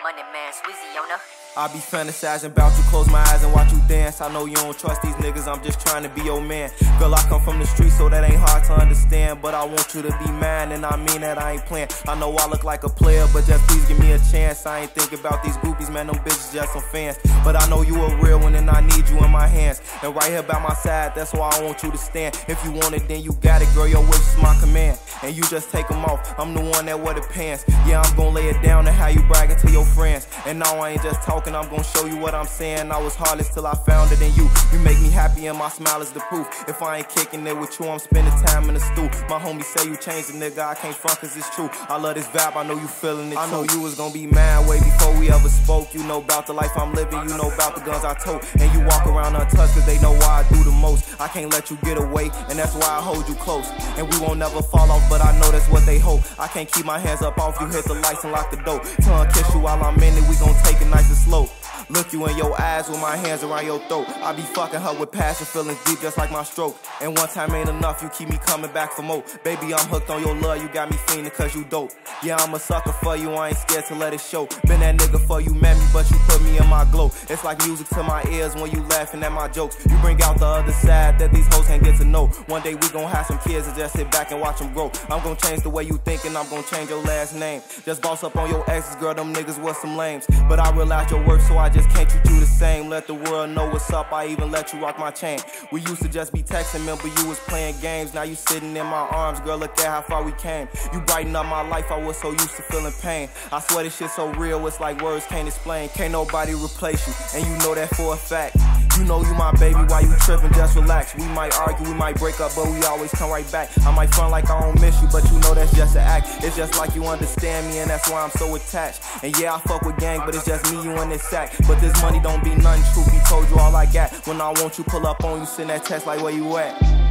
Money man, Swizzy on her. I be fantasizing about you, close my eyes and watch you dance. I know you don't trust these niggas, I'm just trying to be your man. Girl, I come from the streets, so that ain't hard to understand. But I want you to be mine, and I mean that I ain't playing. I know I look like a player, but just please give me a chance. I ain't thinking about these groupies, man, them bitches just some fans. But I know you a real one, and I need you in my hands. And right here by my side, that's why I want you to stand. If you want it, then you got it, girl, your wish is my command. And you just take them off, I'm the one that wear the pants. Yeah, I'm gonna lay it down and how you bragging to your friends. And now I ain't just talking, I'm gonna show you what I'm saying. I was heartless till I found it in you. You make me happy and my smile is the proof. If I ain't kicking it with you, I'm spending time in the stool. My homies say you changed the nigga, I can't front cause it's true. I love this vibe, I know you feeling it too. I know you was gonna be mad way before we ever spoke. You know about the life I'm living, you know about the guns I tote. And you walk around untouched cause they know why I do the most. I can't let you get away, and that's why I hold you close. And we won't never fall off, but I know that's what they hope. I can't keep my hands up off you, hit the lights and lock the door. Tongue kiss you while I'm in it, we gon' take it nice and slow. Look you in your eyes with my hands around your throat. I be fucking her with passion, feelings deep just like my stroke. And one time ain't enough, you keep me coming back for more. Baby, I'm hooked on your love, you got me fiending cause you dope. Yeah, I'm a sucker for you, I ain't scared to let it show. Been that nigga for you, met me, but you put me in my glow. It's like music to my ears when you laughing at my jokes. You bring out the other side that these hoes can't get to know. One day we gon' have some kids and just sit back and watch them grow. I'm gon' change the way you think and I'm gon' change your last name. Just boss up on your exes, girl, them niggas was some lames. But I realized your worth, so I just can't treat you the same. Let the world know what's up, I even let you rock my chain. We used to just be texting, remember you was playing games. Now you sitting in my arms, girl, look at how far we came. You brighten up my life, I was so used to feeling pain. I swear this shit so real, it's like words can't explain. Can't nobody replace you, and you know that for a fact. You know you my baby, why you trippin', just relax. We might argue, we might break up, but we always come right back. I might front like I don't miss you, but you know that's just an act. It's just like you understand me, and that's why I'm so attached. And yeah, I fuck with gang, but it's just me, you, and this sack. But this money don't be nothing, truth be told you all I got. When I want you, pull up on you, send that text like where you at.